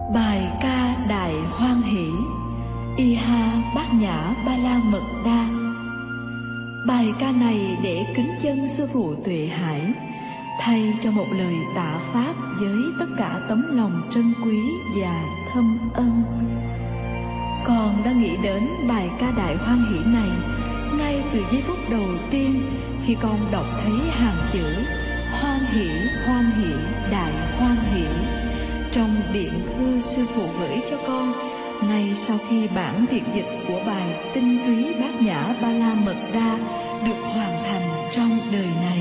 Bài ca Đại Hoan Hỷ, Iha Bát Nhã Ba La Mật Đa. Bài ca này để kính chân sư phụ Tuệ Hải, thay cho một lời tạ pháp với tất cả tấm lòng trân quý và thâm ân. Con đã nghĩ đến bài ca Đại Hoan Hỷ này ngay từ giây phút đầu tiên khi con đọc thấy hàng chữ hoan hỷ, đại hoan hỷ trong điện thư sư phụ gửi cho con ngay sau khi bản việt dịch của bài Tinh túy Bát Nhã Ba La Mật Đa được hoàn thành trong đời này.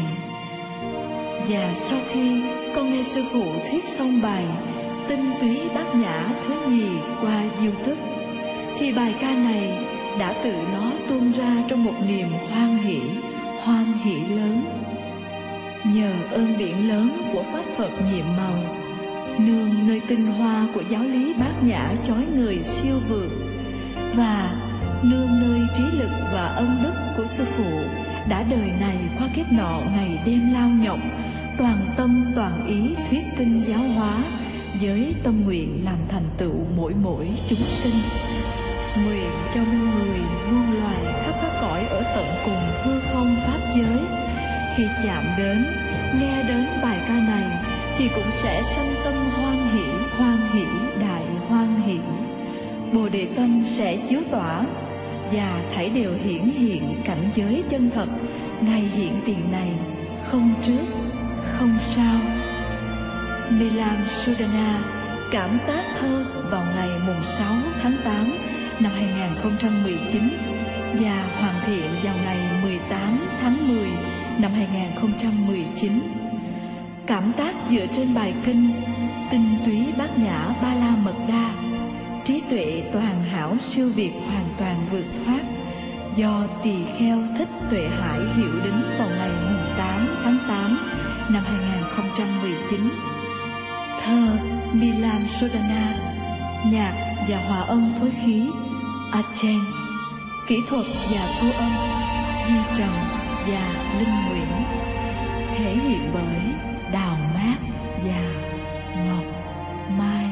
Và sau khi con nghe sư phụ thuyết xong bài Tinh túy Bát Nhã thứ nhì qua YouTube, thì bài ca này đã tự nó tuôn ra trong một niềm hoan hỷ lớn. Nhờ ơn điển lớn của Pháp Phật nhiệm màu, nương nơi tinh hoa của giáo lý Bát Nhã chói người siêu vượt, và nương nơi trí lực và ân đức của sư phụ đã đời này qua kiếp nọ ngày đêm lao nhọc, toàn tâm toàn ý thuyết kinh giáo hóa, với tâm nguyện làm thành tựu mỗi chúng sinh. Nguyện cho muôn người muôn loài khắp các cõi ở tận cùng hư không pháp giới, khi chạm đến, nghe đến bài ca này thì cũng sẽ sanh tâm hoan hỷ, đại hoan hỷ. Bồ đề tâm sẽ chiếu tỏa, và thảy đều hiển hiện cảnh giới chân thật ngay hiện tiền này, không trước không sau. Milam Sudana cảm tác thơ vào ngày mùng 6 tháng 8 năm 2019 và hoàn thiện vào ngày 18 tháng 10 năm 2019. Cảm tác dựa trên bài kinh Tinh túy Bát Nhã Ba La Mật Đa, trí tuệ toàn hảo siêu việt hoàn toàn vượt thoát, do Tỳ Kheo Thích Tuệ Hải hiệu đính vào ngày mùng 8 tháng 8 năm 2019. Thơ Milam Sudana, nhạc và hòa âm phối khí Achen, kỹ thuật và thu âm Duy Trần và Linh Nguyễn, thể hiện bởi Đào Mát và Ngọc Mai.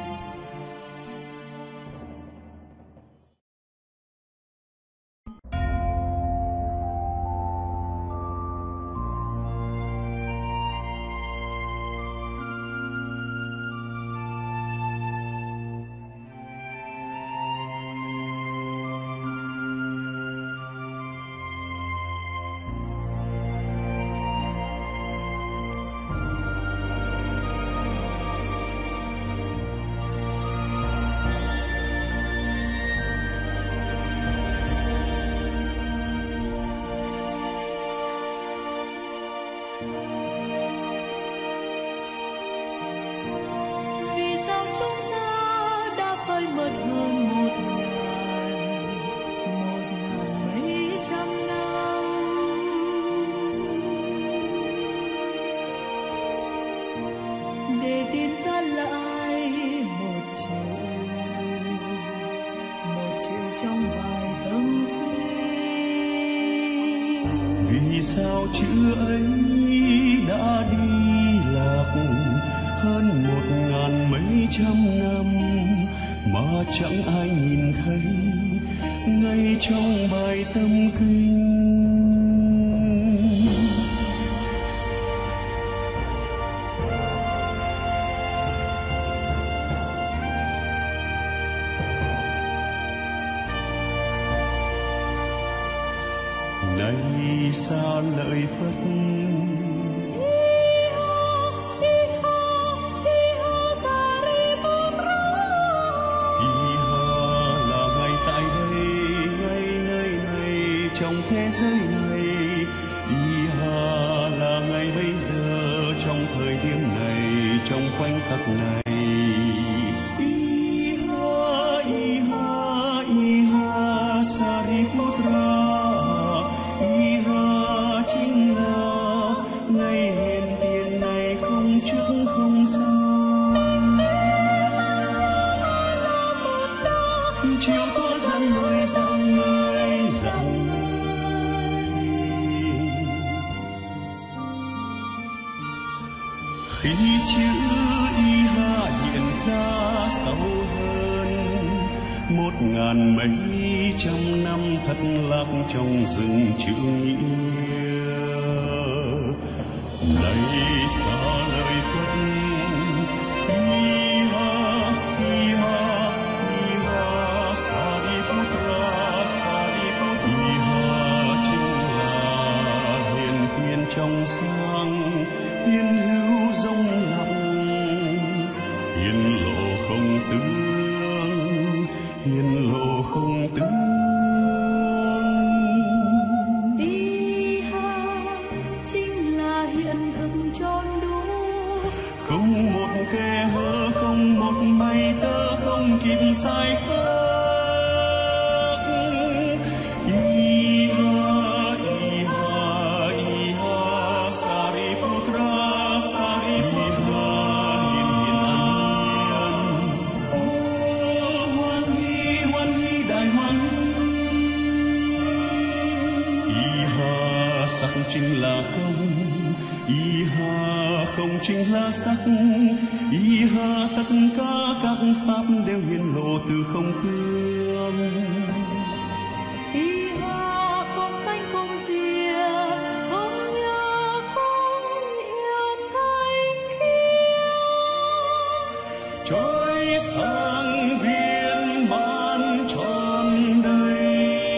Vì sao chữ ấy đã đi lạc hơn 1000 mấy trăm năm mà chẳng ai nhìn thấy ngay trong bài tâm kinh. Này xa lợi Phật, là ngay tại đây, ngay nơi này, trong thế giới này. Là ngay bây giờ, trong thời điểm này, trong khoảnh khắc này. Sariputra, chính là ngay hiện tiền này, không trước không sau. Chiều tỏa rằng người, rằng người. Khi chữ Iha hiện ra ngàn mấy trăm năm thất lạc trong rừng chữ nghĩa. Này xa lời Phật, trong sáng hiên hữu rông lặng, hiên lộ không tướng, hiên lộ không tướng. Đi ha chính là hiện thực tròn đủ, không một kẽ hở, không một mây tơ không kịp sai khác. Chính là không, y ha không chính là sắc, y ha tất cả các pháp đều hiển lộ từ không tương. Y ha không sanh không diệt, không nhớ không niệm thanh khiết, trôi sang viên mãn tròn đầy.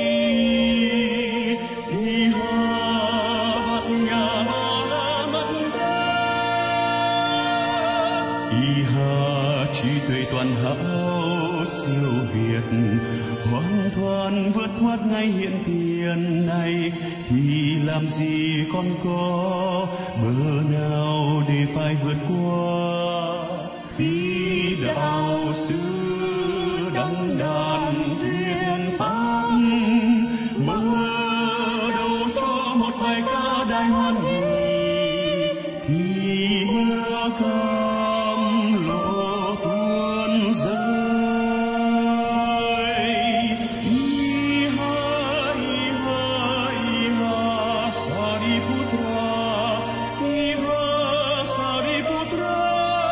Y ha trí tuệ toàn hảo siêu việt, hoàn toàn vượt thoát ngay hiện tiền này, thì làm gì còn có bờ nào để phải vượt qua. Khi đạo sư đăng đàn thuyết pháp, mở đầu cho một bài ca đại hoan hỷ, thì mưa cam lộ tuôn rơi. Iha iha iha Sariputra, iha Sariputra,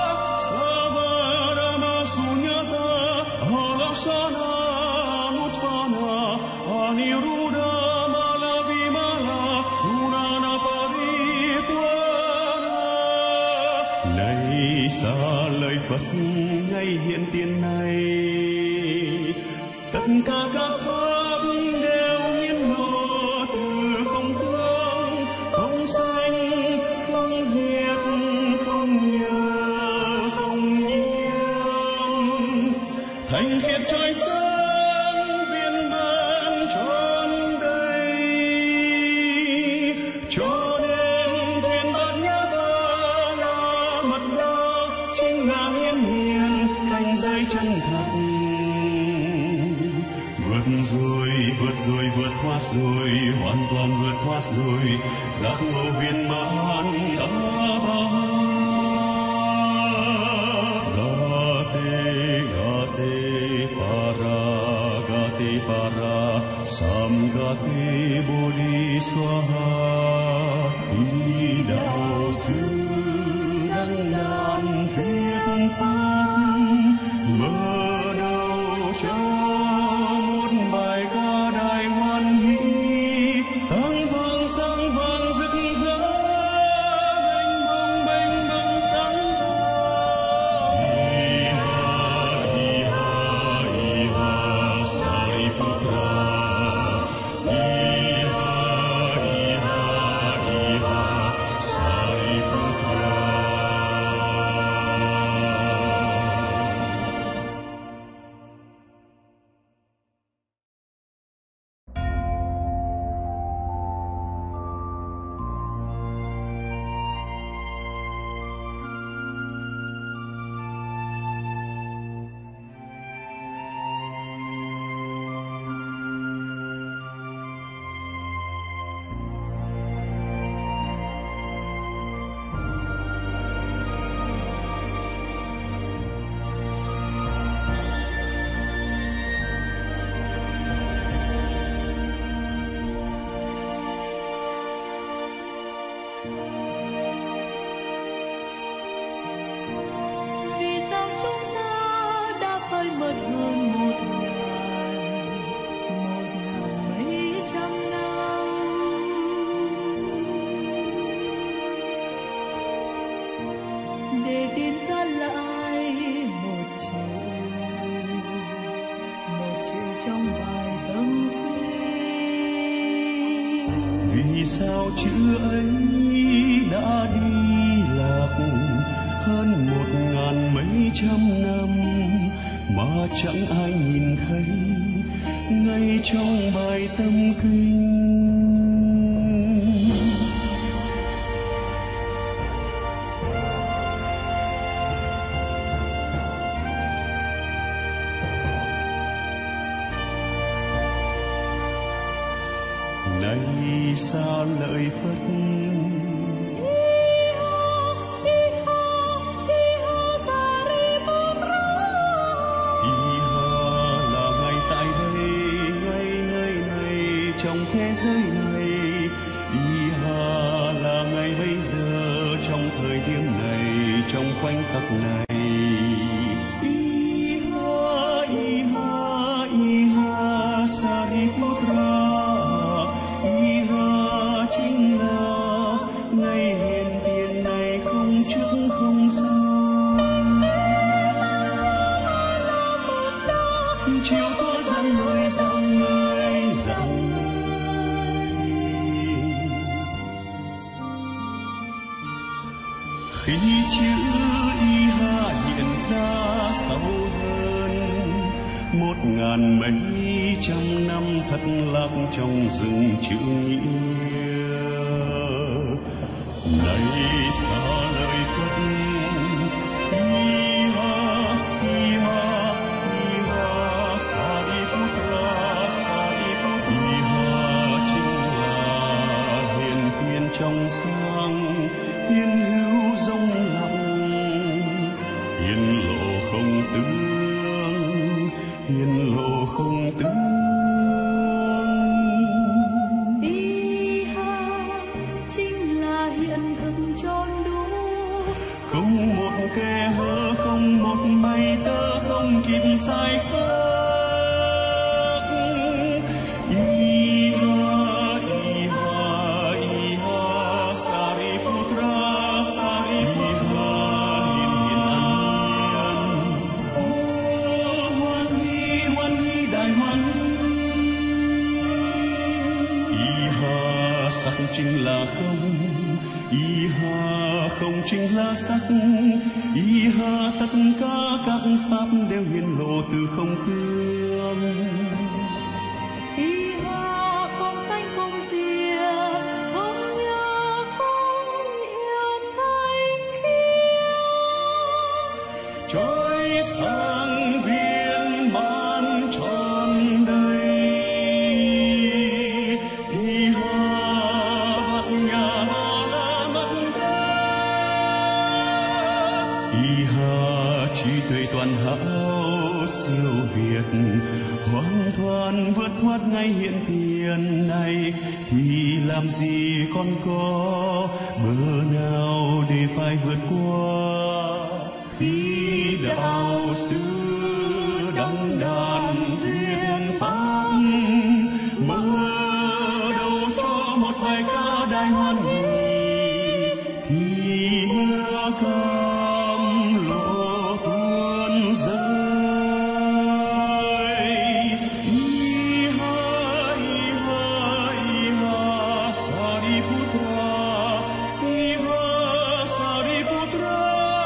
Savarama Sunyata Alasana Nutana Aniruddha Malavimala Nunana Paripurana. Này xa lời Phật ngay hiện tiền này, tất cả các pháp đều hiển lộ từ không tương, không sanh, không diệt, không nhớ, không nhiễm, thanh khiết trôi sáng viên mãn tròn đầy. Cho nên thuyền bát nhã ba la mật đa chính là hiển hiện cánh dây chân thật. Vượt thoát rồi, hoàn toàn vượt thoát rồi, giác ngộ viên mãn ta ba. Gate para samgate bodhi swaha. Khi đạo sư đăng đàn thuyết pháp, mở đầu cho một bài ca đại hoan hỷ, sáng vang rực rỡ mênh mông trong bài tâm kinh. Vì sao chữ ấy đã đi lạc hơn 1000 mấy trăm năm mà chẳng ai nhìn thấy ngay trong bài tâm kinh. Này xa lời Phật, trong thế giới này, Iha là ngày bây giờ, trong thời điểm này, trong khoảnh khắc này. Iha, Iha, Iha, Sariputra, Iha chính là ngày hiện tiền này, không trước không sau. Chiều tỏ rằng người, rằng người, rằng người. Khi chữ Iha hiện ra sâu hơn 1000 mấy trăm năm thất lạc trong rừng chữ nghĩa. Này xa lời Phật, Iha, Iha, Iha, Sariputra, Sariputra. Iha chính là hiện tiền trong sáng, hiền hữu rông lặng, hiền lộ không tướng, hiền lộ không tướng. Iha chính là hiện thực tròn đủ, không một kẽ hở, không một mây tơ, không kịp sai khác. Sắc chính là không, Iha không chính là sắc, Iha tất cả các pháp đều hiển lộ từ không tương. Iha không sanh không diệt, không nhớ không yếm thanh khiết, Trôi sáng viên mãn tròn đầy. Iha trí tuệ toàn hảo siêu việt, hoàn toàn vượt thoát ngay hiện tiền này, thì làm gì còn có bờ nào để phải vượt qua. Khi đạo sư đăng đàn thuyết pháp, mở đầu cho một bài ca đại hoan hỷ, thì mưa cam lộ tuôn rơi. Iha, Iha, Iha, Sariputra, Iha, Sariputra,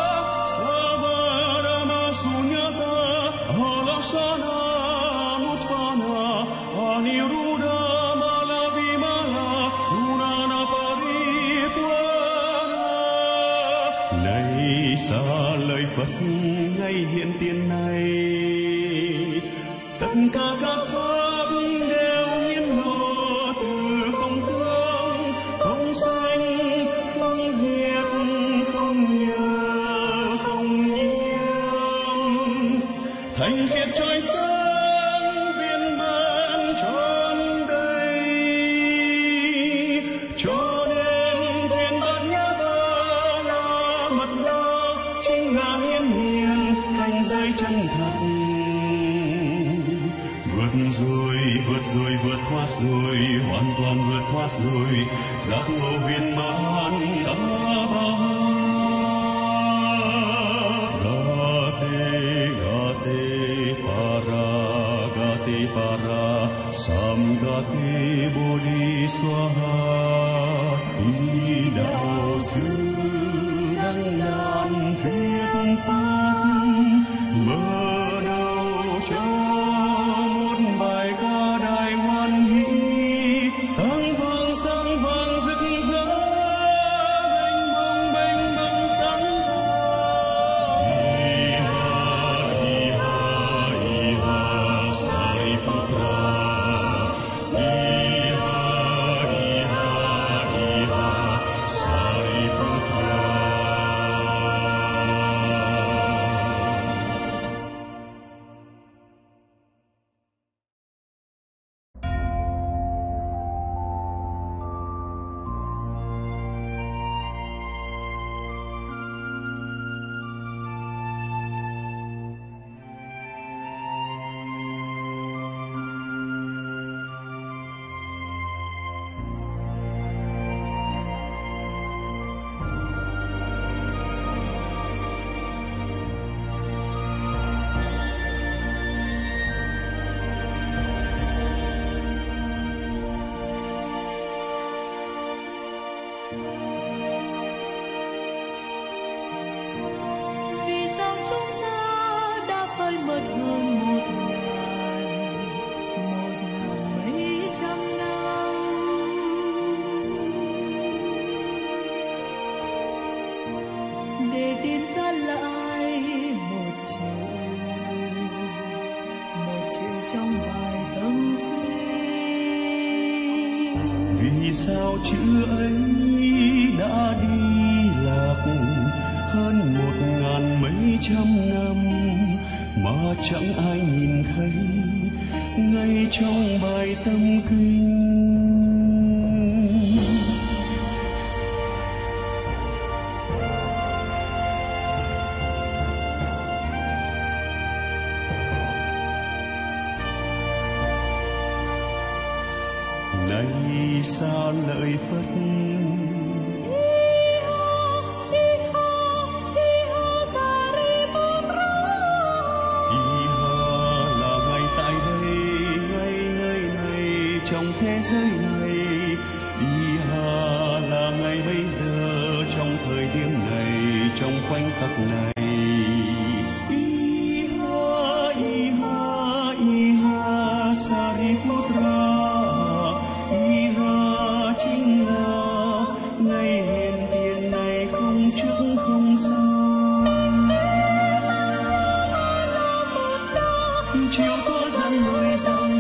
Sabarama Sunyata, Alasana Mutpana, Aniruddha Malavimala, Unana Paripurana. Này xa lời Phật ngay hiện tiền này, tất cả các pháp đều hiển lộ từ không tương, không sanh, không diệt, không nhớ, không nhiễm, thành khiết trôi sáng viên mãn tròn đầy. Cho nên thuyền bát nhã ba la mật đa chính là hiển hiện cảnh giới chân thật. Vượt thoát rồi, hoàn toàn vượt thoát rồi, giác ngộ viên mãn ta ba. Gate, gate, para, gate, para. phật pháp, mở đầu cho một bài ca đại hoan hỷ, sáng vang rực rỡ, bềnh bông sáng tỏ. Iha Sariputra, Iha Sariputra. Vì sao chúng ta đã phơi mất hơn một ngàn mấy trăm năm, để tìm ra lại một chữ trong bài tâm kinh. Vì sao chữ ấy đã đi lạc hơn 1000 năm mà chẳng ai nhìn thấy ngay trong bài tâm kinh. Này xa lợi Phật, trong thế giới này, Iha là ngày bây giờ, trong thời điểm này, trong khoảnh khắc này. Iha Sariputra, Iha chính là ngày hiện tiền này, không trước không sau. Chiều tỏ rằng người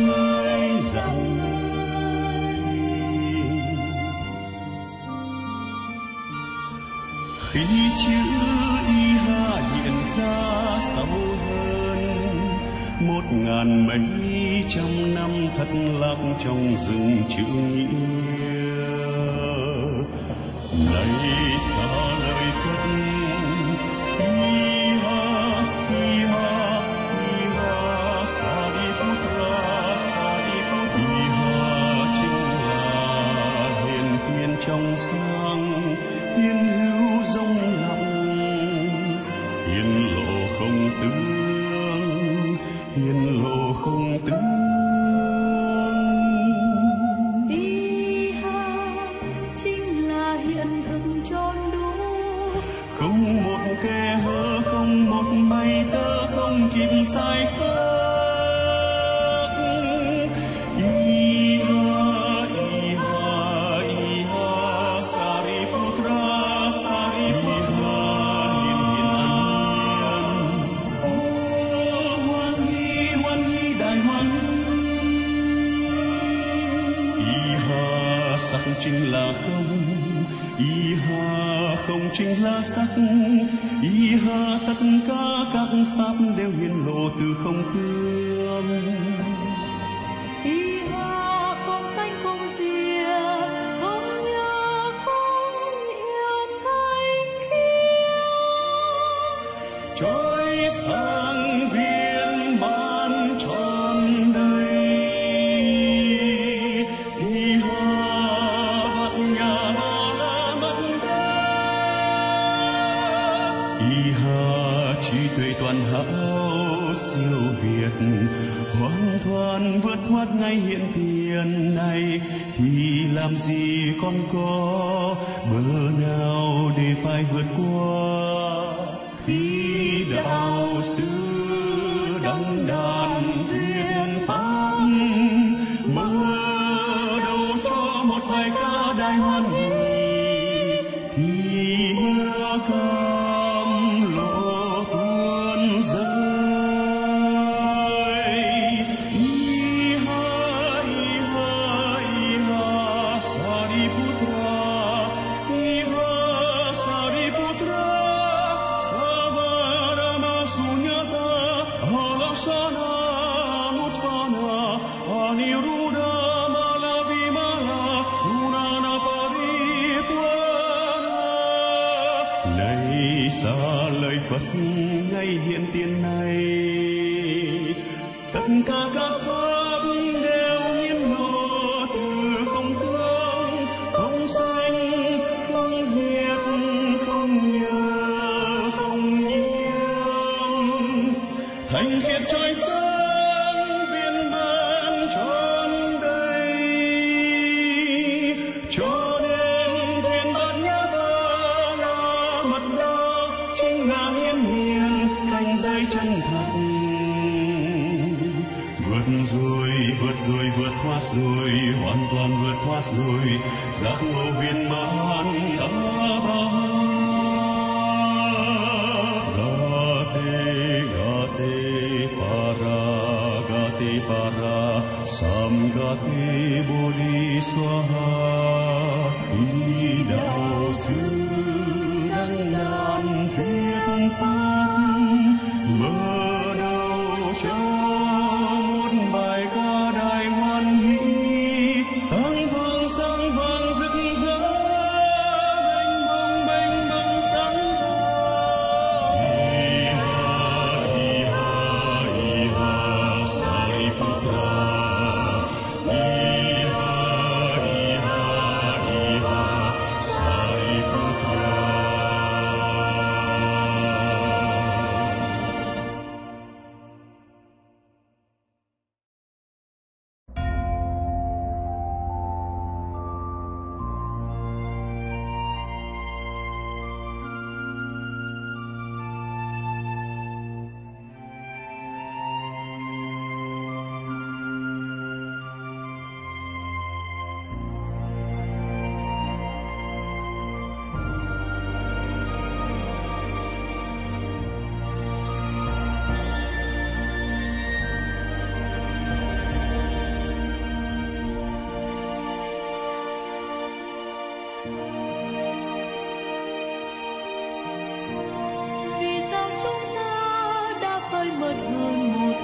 khi chữ Iha hiện ra sâu hơn 1000 mấy trăm năm thất lạc trong rừng chữ nghĩa. Này xa lời Phật, Iha Sariputra, Iha chính là hiền thiên trong sáng, hiền hữu rộng lặng, hiền lộ không tướng, hiền lộ không tướng. Iha chính là hiện thực tròn đủ, không một kẽ hở, không một mây tơ không kịp sai khác. Sắc chính là không, Iha không chính là sắc, Iha tất cả các pháp đều hiển lộ từ không tương. Iha không sanh không diệt, không nhớ không yểm thanh khiết, trôi sang viên mãn tròn đầy. Iha Iha trí tuệ toàn hảo siêu việt, hoàn toàn vượt thoát ngay hiện tiền này, thì làm gì còn có bờ nào để phải vượt qua. Khi đạo sư đăng đàn thuyết pháp, mở đầu cho một bài ca đại hoan hỷ thì mưa cam lộ tuôn rơi. Iha iha iha Sariputra, iha Sariputra, Savarama Sunyata Halasana Mutpana Aniruddha Malavimala Gunana Paripurana. Này xa lời Phật ngay hiện tiền này, tất cả các pháp đều hiến lộ từ không tương, không sanh, không diệt, không nhờ, không nhiễm, thanh khiết trôi sáng viên mãn trọn đầy. Cho nên thiên bát nhã ba la mật đa chính là hiến hiền cành dây chân thật. Vượt thoát rồi, hoàn toàn vượt thoát rồi, giác ngộ viên mãn ta ba. Gate para, samgate bodhisattva. Khi đạo sư đăng đàn thuyết pháp, mở đầu cho một bài ca đại hoan hỷ, sáng vang rực rỡ, bềnh bông sáng vàng. Iha Sariputra, iha Sariputra. Vì sao chúng ta đã phơi mất hơn một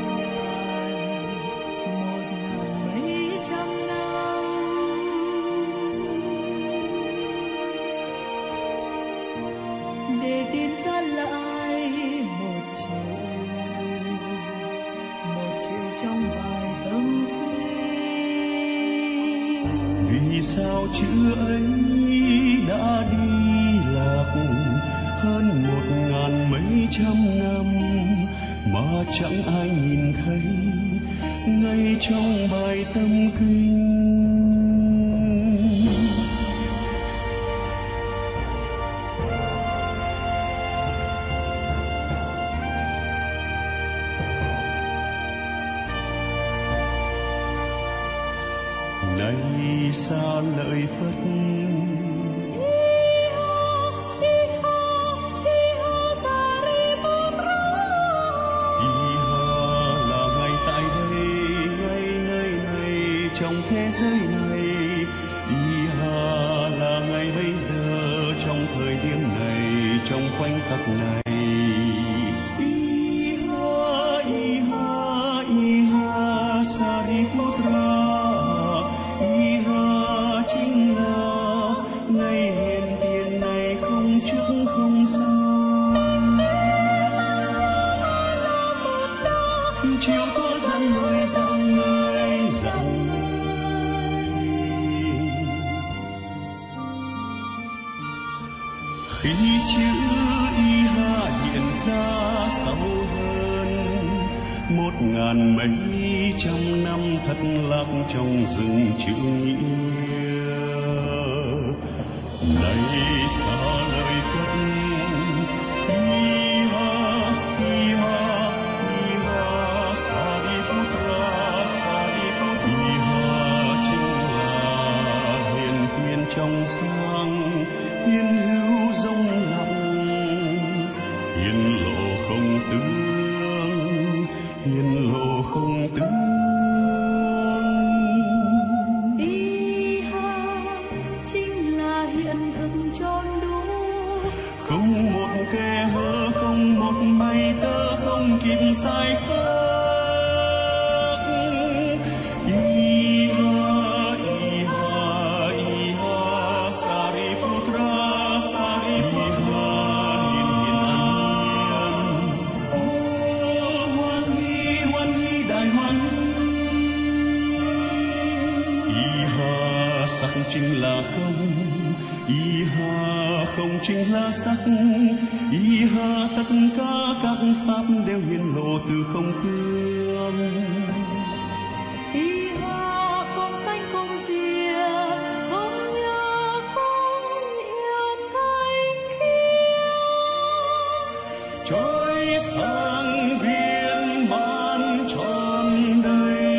ngàn mấy trăm năm, để tìm ra lại một chữ trong bài tâm kinh. Vì sao chữ ấy đã đi lạc hơn 1000 mấy trăm năm mà chẳng ai nhìn thấy ngay trong bài tâm kinh. Này xa lợi Phật, trong thế giới này, Iha là ngày bây giờ, trong thời điểm này, trong khoảnh khắc này. Iha Sariputra, Iha chính là ngày hiện tiền này, không trước không sau. Chiều có dặn người khi chữ Iha hiện ra sâu hơn 1000 mấy trăm năm thất lạc trong rừng chữ nghĩa. Này xa lời Phật, Iha kịp sai khác. Chính là không, y hà không chính là sắc, y hà tất cả các pháp đều hiển lộ từ không tương. Y hà không sanh không diệt, không nhớ không nhiễm thanh khiết, Trôi sáng viên mãn tròn đầy.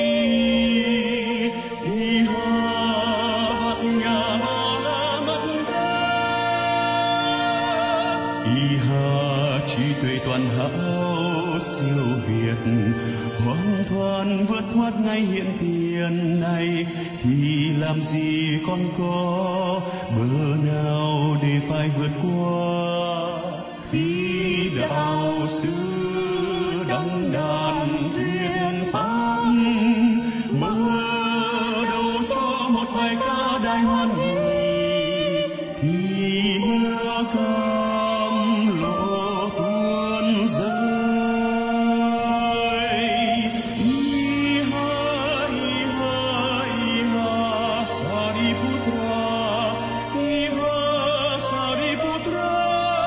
Y hà trí tuệ toàn hảo siêu việt, hoàn toàn vượt thoát ngay hiện tiền này, thì làm gì còn có bờ nào để phải vượt qua. Khi đạo sư đăng đàn thuyết pháp, mở đầu cho một bài ca đại hoan hỷ, thì mưa cam lộ tuôn rơi. Iha iha iha Sariputra, iha Sariputra,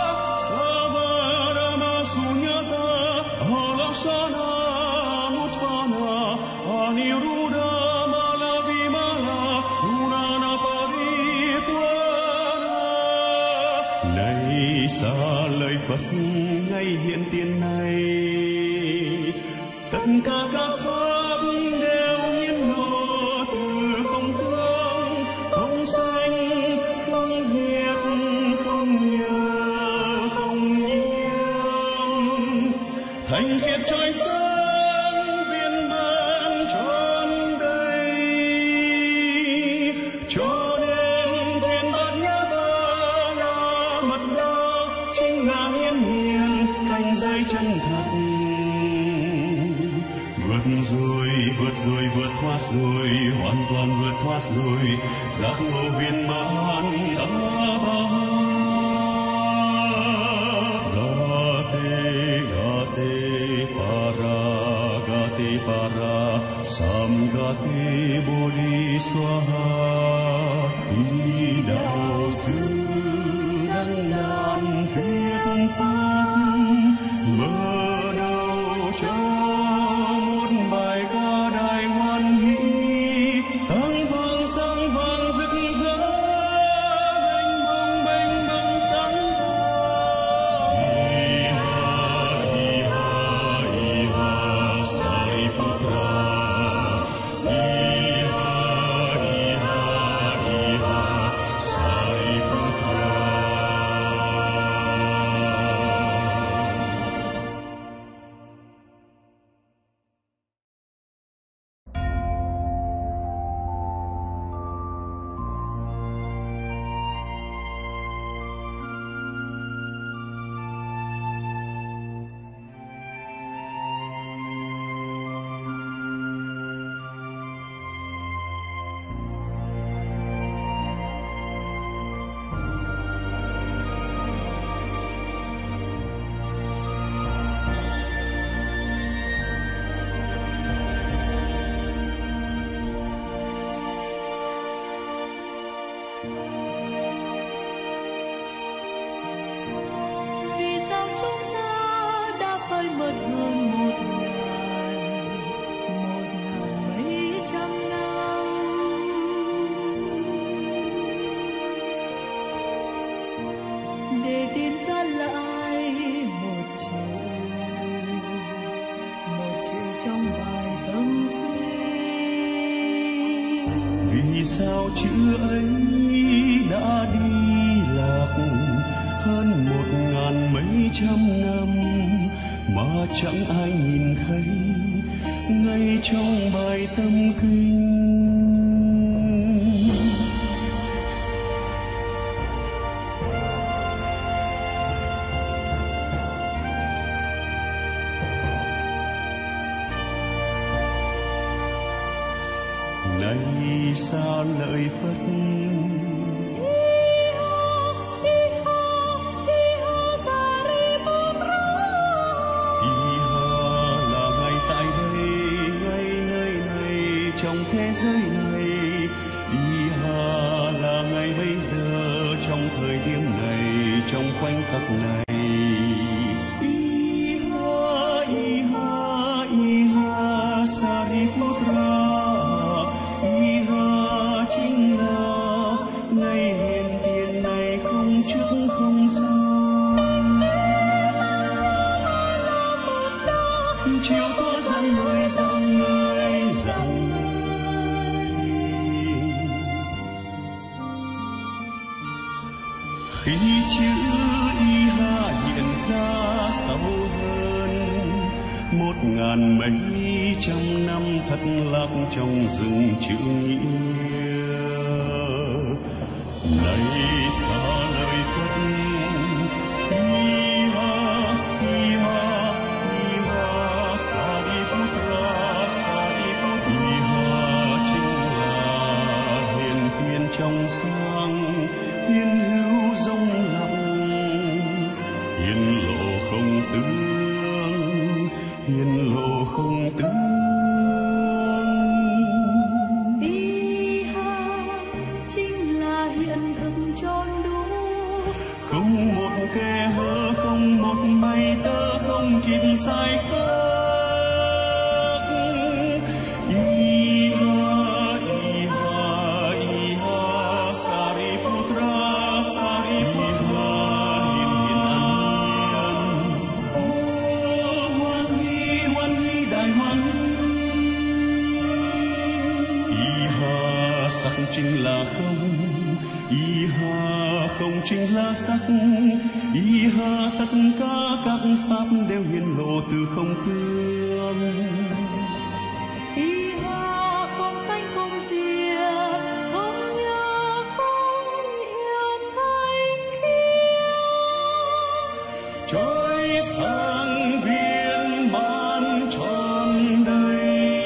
Savarama Sunyata Alasana Mutana Aniruddha Malavimala Nunana Paripurana. Này xa lời Phật ngay hiện tiền này, tất cả các pháp đều hiển lộ từ không tương, không sanh không diệt, không nhớ không nhiễm, thanh khiết trôi sáng viên mãn tròn đầy. Cho nên thuyền bát nhã ba la mật đa chính là hiển hiện cành dây chân thật. Vượt thoát rồi, hoàn toàn vượt thoát rồi, giác ngộ viên mãn ta ba. Gate para samgate bodhi swaha. Khi đạo sư đăng đàn thuyết pháp, mở đầu cho một bài ca đại hoan hỷ, sáng vang rực rỡ, mênh mông sáng vang. Iha Sariputra, iha Sariputra. Vì sao chúng ta đã phơi mất hơn một ngàn mấy trăm năm, để tìm ra lại một chữ trong bài tâm kinh. Vì sao chữ ấy đã đi lạc hơn 1000 năm, mà chẳng ai nhìn thấy ngay trong bài tâm kinh. này xa lời Phật. Trong thế giới này, Iha là ngày bây giờ, trong thời điểm này, trong khoảnh khắc này. Iha, Iha, Iha Sariputra, Iha chính là ngày hiện tiền này, không trước không sau. Chiều tỏ rằng người rằng người rằng khi chữ Iha hiện ra sâu hơn 1000 mấy trăm năm thất lạc trong rừng chữ nghĩa. Này xa lời Phật, Iha, Iha, Iha Sariputra, Sariputra. Iha chính là hiền tiền trong sáng, hiền hữu rộng lặng, hiền lộ không tướng, hiền lộ không tướng. Iha chính là hiện thực tròn đủ, không một kẽ hở, không một mây tơ, không kịp sai khác. Chính là không, Iha không chính là sắc, Iha tất cả các pháp đều hiển lộ từ không tương. Iha không sanh không diệt, không nhớ không yếm thanh khiết, trôi sáng viên mãn tròn đầy.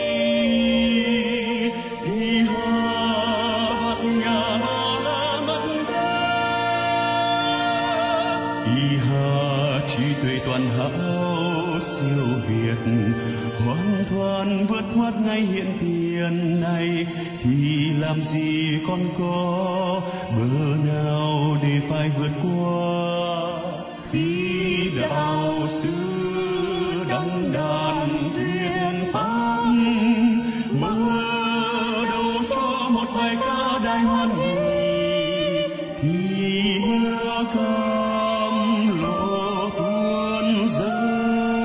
Iha trí tuệ toàn hảo siêu việt, hoàn toàn vượt thoát ngay hiện tiền này, thì làm gì còn có bờ nào để phải vượt qua. Khi đạo sư đăng đàn thuyết pháp, mở đầu cho một bài ca đại hoan hỷ, thì mưa cam lộ tuôn rơi.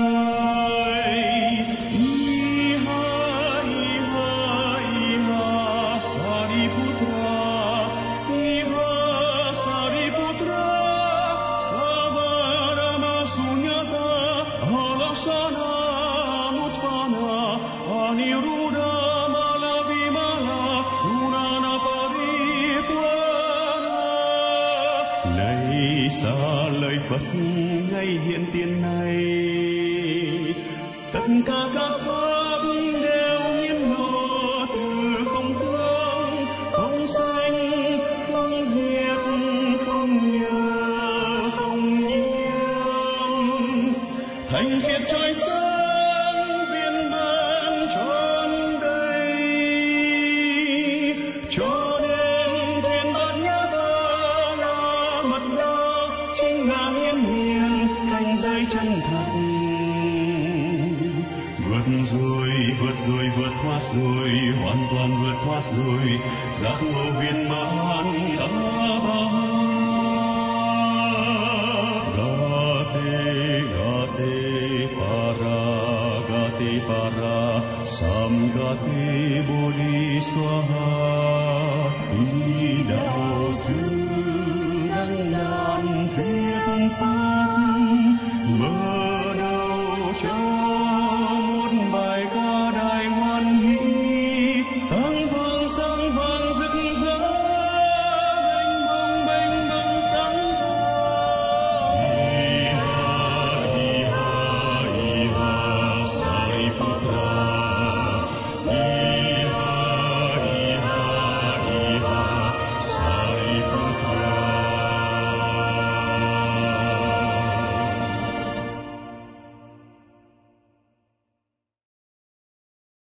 Iha, Iha, Iha Sariputra, Iha Sariputra, Sabarama Sunyata, Alasana Nutpana, Aniruddha Malavimala, Unana Paripurana. Này xa lời Phật ngay hiện tiền này, tất cả các pháp đều hiển lộ từ không tương, không sanh, không diệt, không nhớ, không nhiễm, thành khiết trôi sáng viên mãn tròn đầy. Cho nên thuyền bát nhã ba la mật đa chính là hiển hiện cảnh giới chân thật. Vượt thoát rồi, hoàn toàn vượt thoát rồi, giác ngộ viên mãn ta ba. Gate para, Samgate